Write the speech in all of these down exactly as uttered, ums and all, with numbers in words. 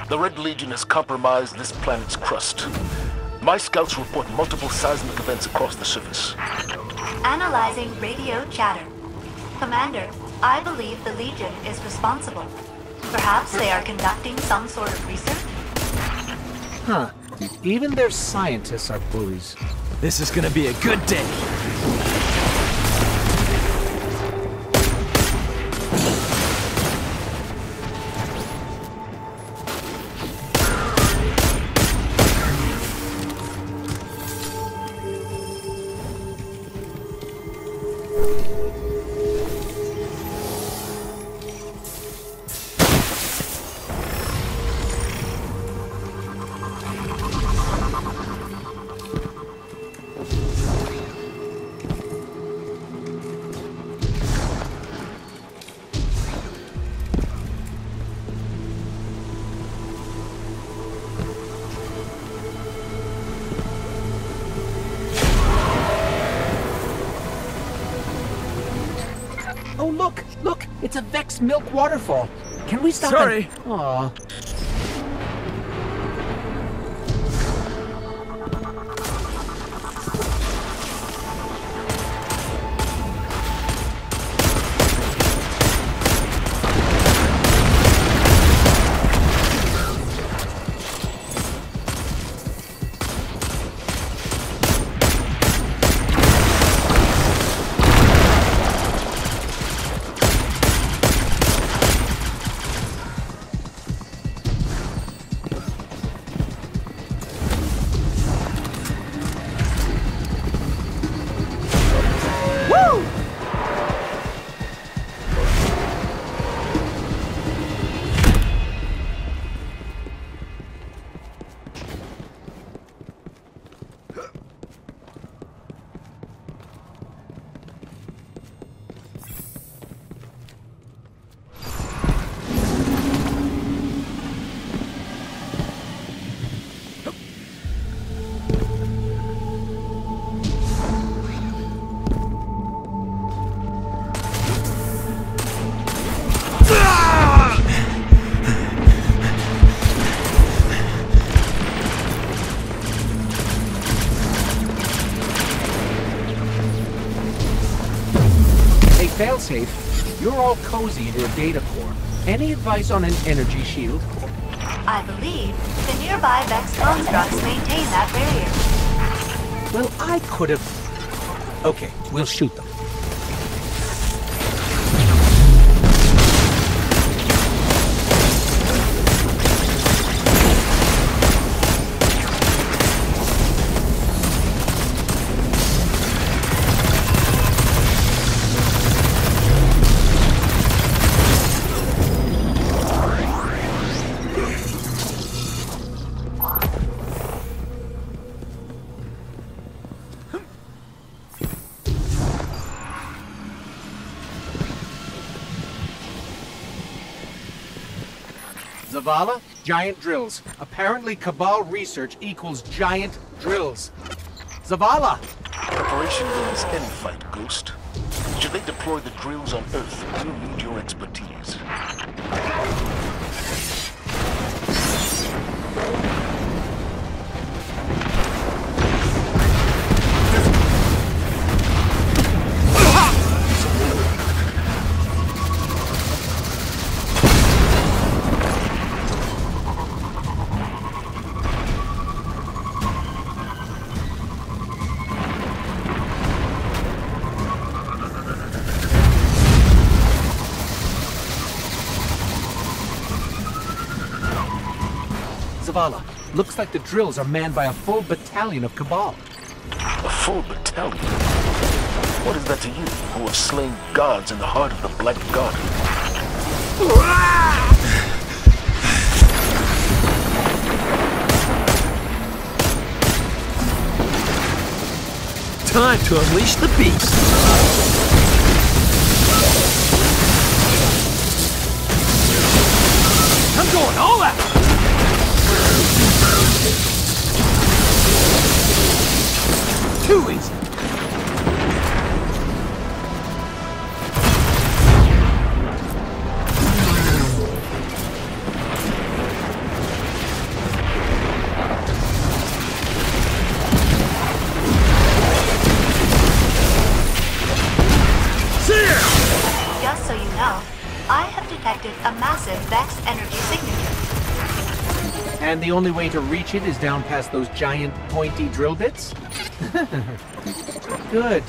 The Red Legion has compromised this planet's crust. My scouts report multiple seismic events across the surface. Analyzing radio chatter. Commander, I believe the Legion is responsible. Perhaps they are conducting some sort of research? Huh. Even their scientists are bullies. This is gonna be a good day. Oh, look! Look! It's a Vex Milk waterfall. Can we stop Sorry. and... Aw. Failsafe, you're all cozy in your data core. Any advice on an energy shield? I believe the nearby Vex constructs maintain that barrier. Well, I could have... Okay, we'll shoot them. Zavala, giant drills. Apparently Cabal research equals giant drills. Zavala! Preparation means infight, Ghost. Should they deploy the drills on Earth, we'll need your expertise. Zavala, looks like the drills are manned by a full battalion of Cabal. A full battalion? What is that to you, who have slain gods in the heart of the Black God? Time to unleash the beast! I'm going all out! Too easy! detected a massive Vex energy signature. And the only way to reach it is down past those giant, pointy drill bits? Good.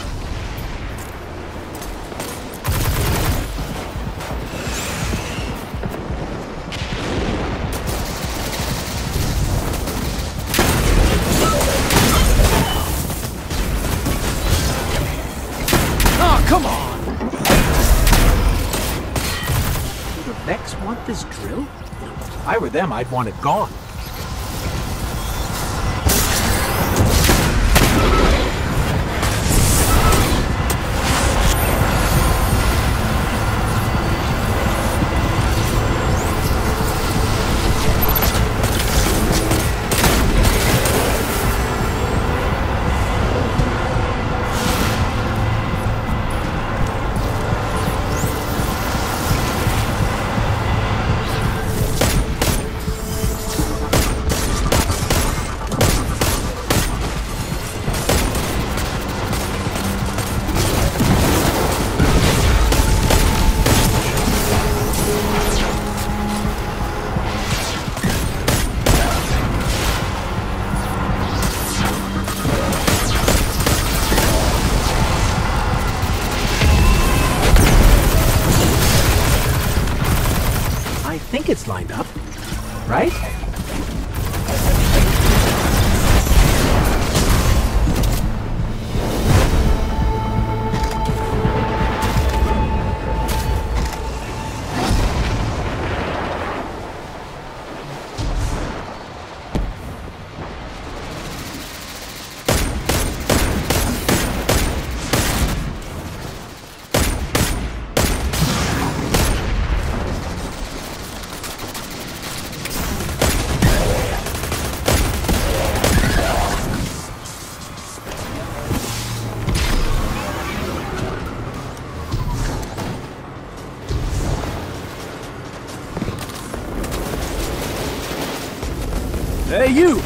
Oh, come on! Do the Vex want this drill? If I were them, I'd want it gone. I think it's lined up, right? Hey, you!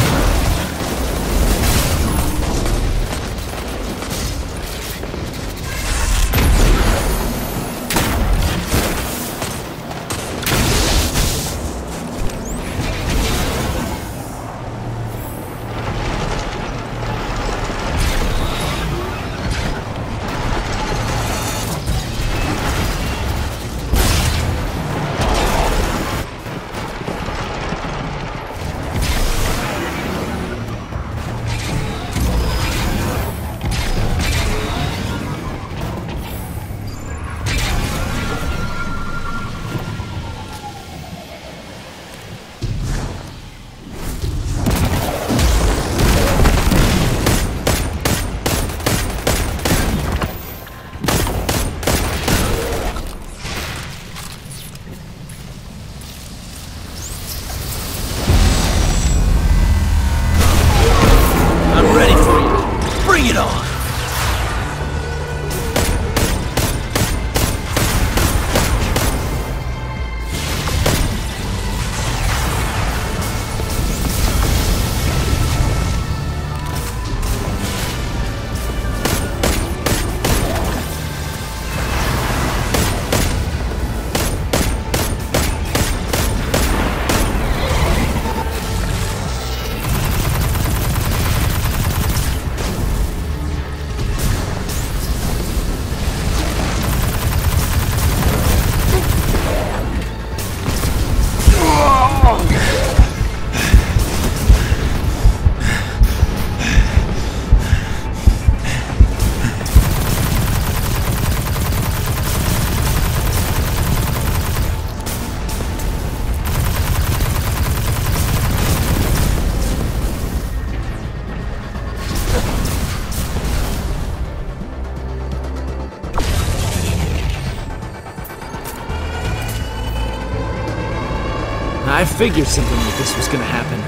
I figured something like this was gonna happen.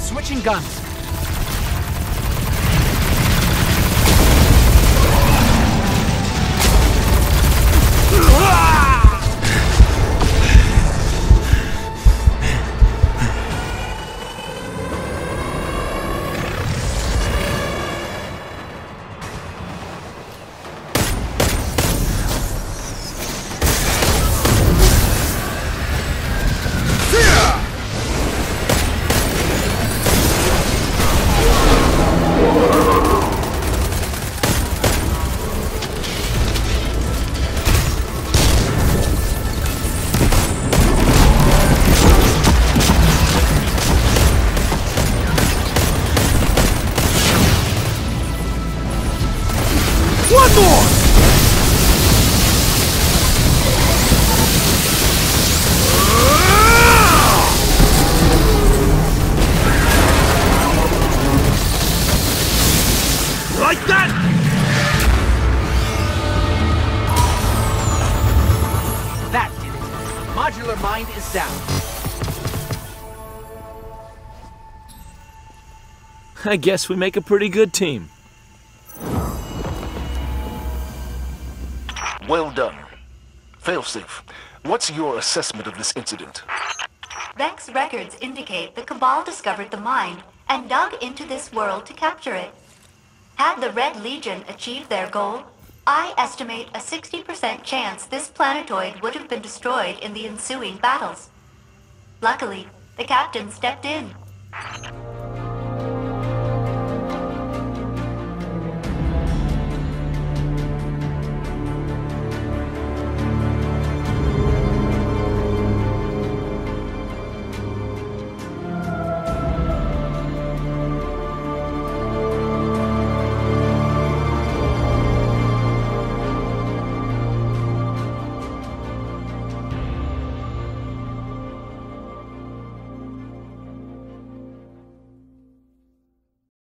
Switching guns. One more! Like that! That did it. Modular mine is down. I guess we make a pretty good team. Well done. Failsafe, what's your assessment of this incident? Vex records indicate the Cabal discovered the mine and dug into this world to capture it. Had the Red Legion achieved their goal, I estimate a sixty percent chance this planetoid would have been destroyed in the ensuing battles. Luckily, the captain stepped in.